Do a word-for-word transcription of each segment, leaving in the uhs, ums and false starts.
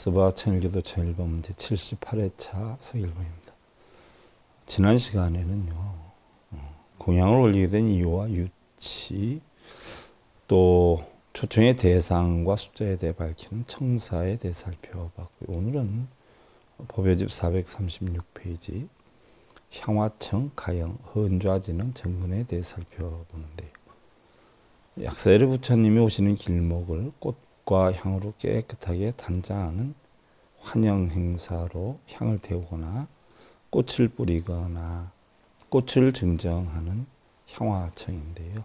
스바 천일교도 천일범 제칠십팔 회차 서일봉입니다. 지난 시간에는요, 공양을 올리게 된 이유와 유치, 또 초청의 대상과 숫자에 대해 밝히는 청사에 대해 살펴봤고요. 오늘은 법요집 사백삼십육 페이지 향화청, 가영, 헌좌지는 정근에 대해 살펴보는데요. 약사열의 부처님이 오시는 길목을 꽃과 향으로 깨끗하게 단장하는 환영 행사로 향을 태우거나 꽃을 뿌리거나 꽃을 증정하는 향화청인데요.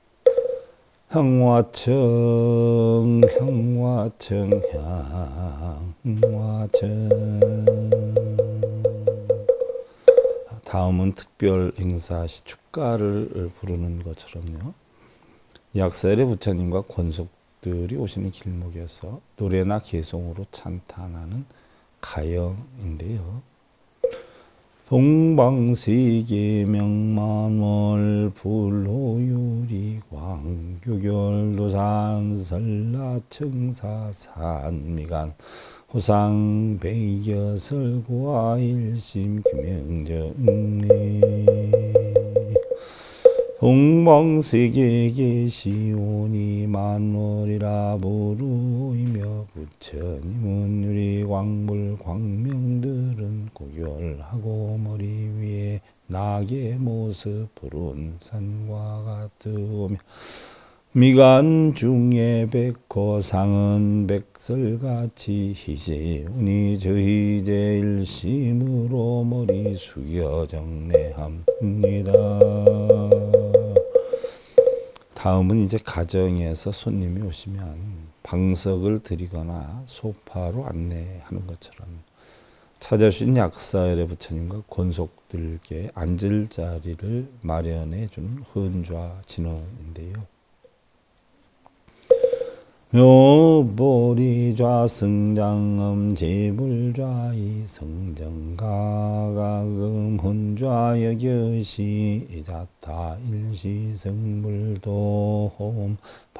향화청, 향화청, 향화청. 다음은 특별 행사 시 축가를 부르는 것처럼요. 약사열의 부처님과 권속들이 오시는 길목에서 노래나 개송으로 찬탄하는 가영인데요. 동방세계 명만월 불호유리 광교결도산 설라청사산 미간 호상백여설과 일심 규명정리 동방세계 계시오니 만월이라 부르이며 부처님은 유리광물 광명들은 고결하고 머리 위에 낙의 모습 푸른 산과 같으며 미간 중에 백호상은 백설같이 희재우니 저희제 일심으로 머리 숙여 정례합니다. 다음은 이제 가정에서 손님이 오시면 방석을 드리거나 소파로 안내하는 것처럼 찾아주신 약사열의 부처님과 권속들께 앉을 자리를 마련해 주는 헌좌 진언인데요. 묘보리좌 승장음 제불좌이 성정가가금 혼좌 여겨시 자타 일시 성불도홈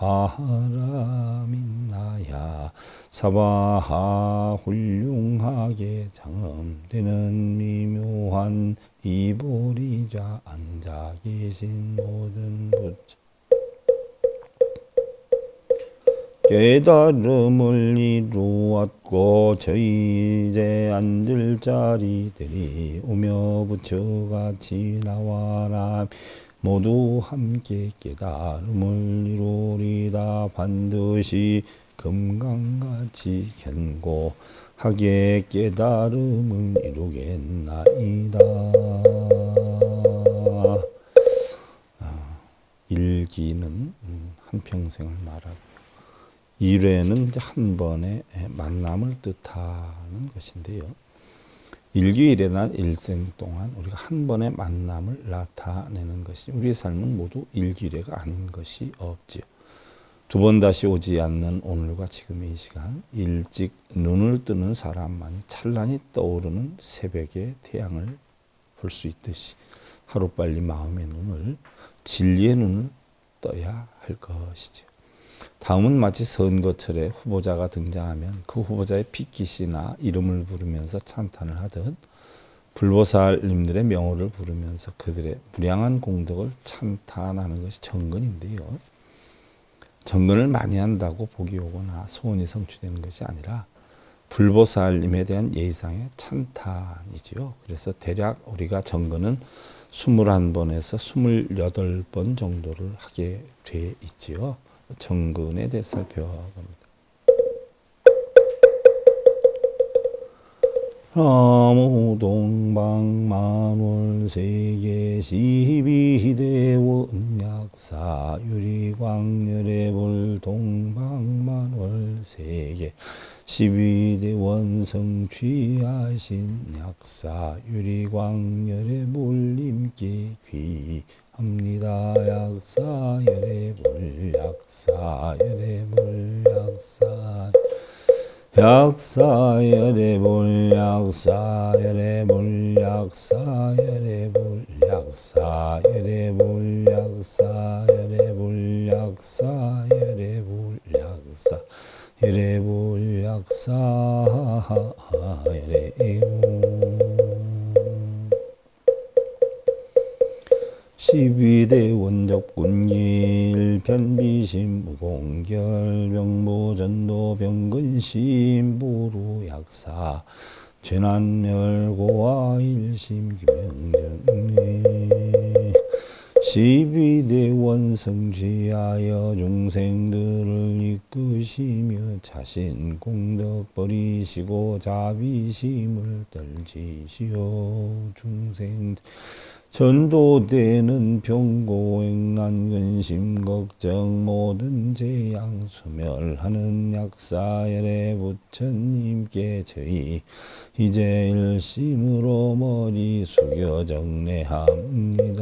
바라민나야 사바하 훌륭하게 장엄되는 미묘한 이보리좌 앉아 계신 모든 부처 깨달음을 이루었고 저희 이제 앉을 자리들이 오며 부처같이 나와라 모두 함께 깨달음을 이루리다 반드시 금강같이 견고하게 깨달음을 이루겠나이다. 일기는 한평생을 말하고 일회는 이제 한 번의 만남을 뜻하는 것인데요. 일기일회나 일생 동안 우리가 한 번의 만남을 나타내는 것이 우리의 삶은 모두 일기일회가 아닌 것이 없지요. 두 번 다시 오지 않는 오늘과 지금의 이 시간, 일찍 눈을 뜨는 사람만이 찬란히 떠오르는 새벽의 태양을 볼 수 있듯이 하루빨리 마음의 눈을, 진리의 눈을 떠야 할 것이죠. 다음은 마치 선거철에 후보자가 등장하면 그 후보자의 핏깃이나 이름을 부르면서 찬탄을 하듯 불보살님들의 명호를 부르면서 그들의 무량한 공덕을 찬탄하는 것이 정근인데요. 정근을 많이 한다고 복이 오거나 소원이 성취되는 것이 아니라 불보살님에 대한 예의상의 찬탄이지요. 그래서 대략 우리가 정근은 이십일 번에서 이십팔 번 정도를 하게 돼 있지요. 정근에 대해 살펴봅니다. 나무 동방만월세계 십이대원 약사 유리광열애불 동방만월세계 십이대원 성취하신 약사 유리광열애불님께 귀합니다. 약사열애불 약사열애불 약사 약사열애불 약사열애불 약사열애불 약사열애불 약사열애불 약사열애불 약사 열애불 약사 십이대 원적군일 변비심 무공결 병보전도 병근심 보루약사 죄난멸고와 일심 기명전에 십이대 원성지하여 중생들을 이끄시며 자신 공덕 버리시고 자비심을 떨지시오. 중생 전도되는 병고행난 근심 걱정 모든 재앙 소멸하는 약사열애 부처님께 저희 이제 일심으로 머리 숙여 정례합니다.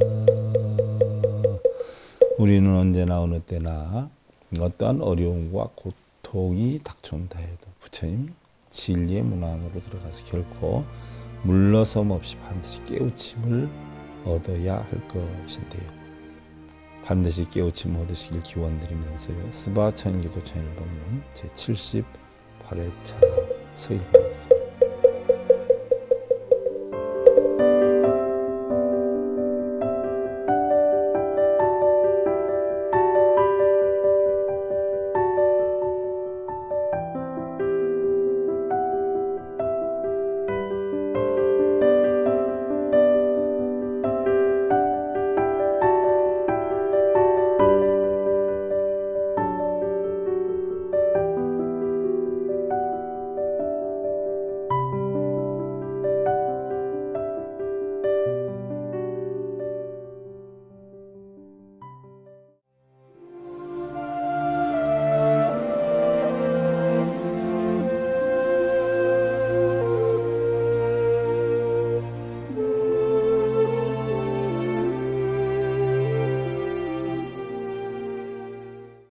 우리는 언제나 어느 때나 어떠한 어려움과 고통이 닥쳐온다 해도 부처님 진리의 문 안으로 들어가서 결코 물러섬 없이 반드시 깨우침을 얻어야 할 것인데요. 반드시 깨우침 얻으시길 기원드리면서요. 스바 천기도 천일봉문 제칠십팔 회차 서일봉입니다.